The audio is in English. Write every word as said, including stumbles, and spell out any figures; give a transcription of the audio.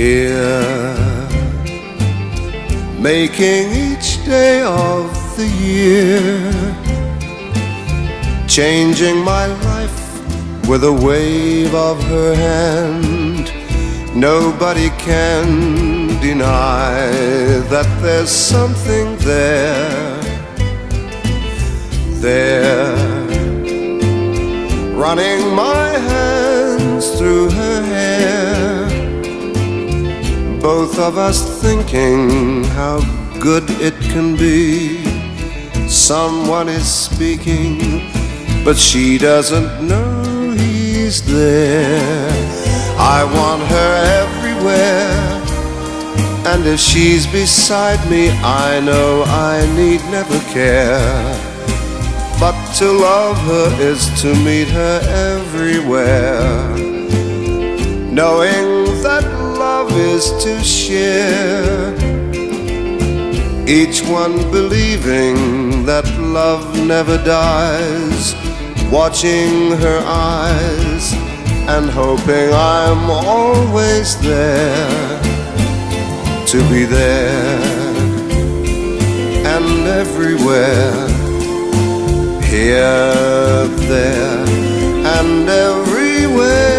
here, making each day of the year, changing my life with a wave of her hand. Nobody can deny that there's something there, there, running my hands through her hair, both of us thinking how good it can be. Someone is speaking, but she doesn't know he's there. I want her everywhere, and if she's beside me, I know I need never care. But to love her is to meet her everywhere, knowing that love is to share, each one believing that love never dies, watching her eyes and hoping I'm always there, to be there and everywhere, here, there and everywhere.